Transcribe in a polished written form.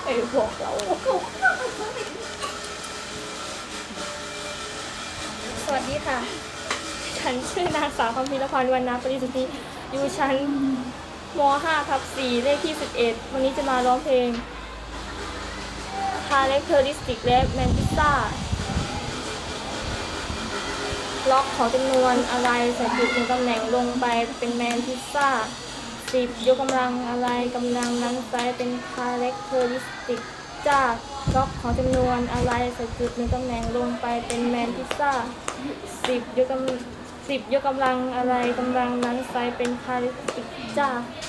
บอกเราสวัสดีค่ะฉันชื่อนางสาวคำพีรพรวรรณปริสุทธิอยู่ชั้นม.5/4 เลขที่11วันนี้จะมาร้องเพลง Characteristic และ Mantis ล็อกของจำนวนอะไรใส่จุด1ตำแหน่งลงไปเป็นแมนพิซซ่า10ยกกำลังอะไรกำลังนั้นใส่เป็น Characteristic จ้าล็อกของจำนวนอะไรใส่จุด1ตำแหน่งลงไปเป็นแมนพิซซ่า10ยกกำลังอะไรกำลังนั้นใส่เป็น Characteristic จ้า